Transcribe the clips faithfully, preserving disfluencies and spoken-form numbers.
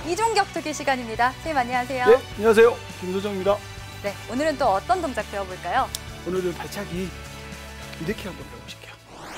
이종격투기 시간입니다. 선생님 안녕하세요. 네, 안녕하세요. 김소정입니다. 네, 오늘은 또 어떤 동작 배워볼까요? 오늘은 발차기 이렇게 한번 배워보실게요.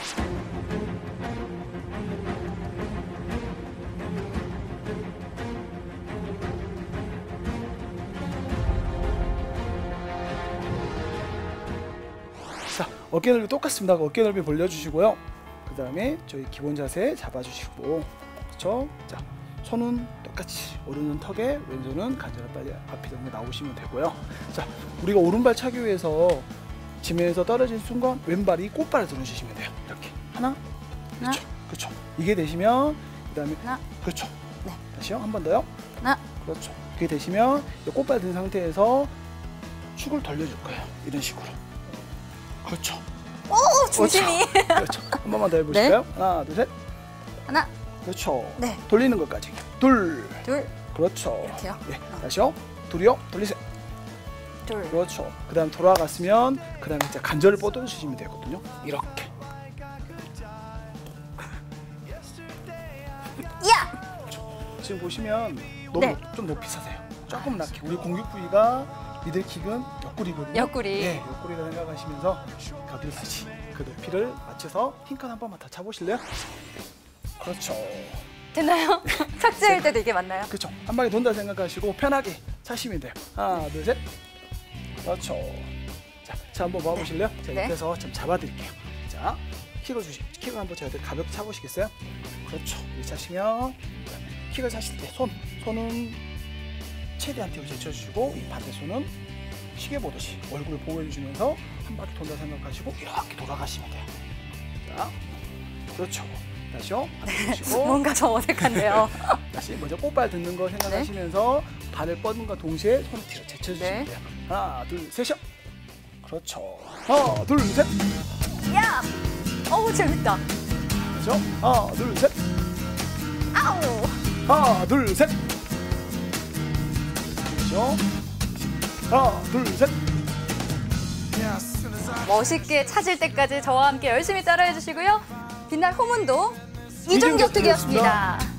자, 어깨 넓이 똑같습니다. 어깨 넓이 벌려주시고요. 그 다음에 저희 기본 자세 잡아주시고, 그렇죠? 자, 손은 똑같이 오른은 턱에 왼손은 관절을 빨리 앞이 정도 나오시면 되고요. 자, 우리가 오른발 차기 위해서 지면에서 떨어진 순간 왼발이 꽃발을 들어주시면 돼요. 이렇게 하나, 그렇죠, 그렇죠. 이게 되시면 그 다음에 하나, 그렇죠. 네. 다시요, 한 번 더요. 하나, 그렇죠. 그게 되시면 꽃발 든 상태에서 축을 돌려줄 거예요. 이런 식으로. 그렇죠. 오, 조심히. 그렇죠. 그렇죠. 한 번만 더 해보실까요? 네. 하나, 둘, 셋. 하나, 그렇죠. 네. 돌리는 것까지. 둘. 둘, 그렇죠. 이렇게요. 네. 다시요. 둘이요. 돌리세요. 둘. 그렇죠. 그 다음 돌아갔으면 그 다음에 이제 관절을 뻗어주시면 되거든요. 이렇게. 야! 지금 보시면 너무 네. 좀 높이 서세요. 조금 낮게. 우리 공격 부위가 미들킥은 옆구리거든요. 옆구리. 네, 옆구리를 생각하시면서 가볍듯이 그 높이를 맞춰서 힘껏 한 번만 더 차보실래요? 그렇죠. 됐나요? 착지할 때도 이게 맞나요? 그렇죠. 한 방에 돈다 생각하시고 편하게 차시면 돼요. 하나, 둘, 셋. 그렇죠. 자, 자 한번 모아보실래요? 자, 네. 옆에서 좀 잡아드릴게요. 자, 킥을 주시, 킥을 한번 제가 가볍게 차보시겠어요? 그렇죠. 이렇게 차시면 킥을 차실 때 손, 손은 최대한 뒤로 제쳐주시고 반대 손은 시계 보듯이 얼굴을 보호해주시면서 한 바퀴 돈다 생각하시고 이렇게 돌아가시면 돼요. 자, 그렇죠. 다시요. 보시고 뭔가 좀 어색한데요. 다시 먼저 꽃발 듣는 거 생각하시면서 네. 발을 뻗는과 동시에 손을 뒤로 제쳐주시면 네. 돼요. 하나, 둘, 셋이요. 그렇죠. 하나, 둘, 셋. 야! 어우, 재밌다. 그렇죠. 하나, 둘, 셋. 아우! 하나, 둘, 셋. 그렇죠. 하나, 둘, 셋. 멋있게 찾을 때까지 저와 함께 열심히 따라해 주시고요. 빛날 호문도 이종격투기였습니다.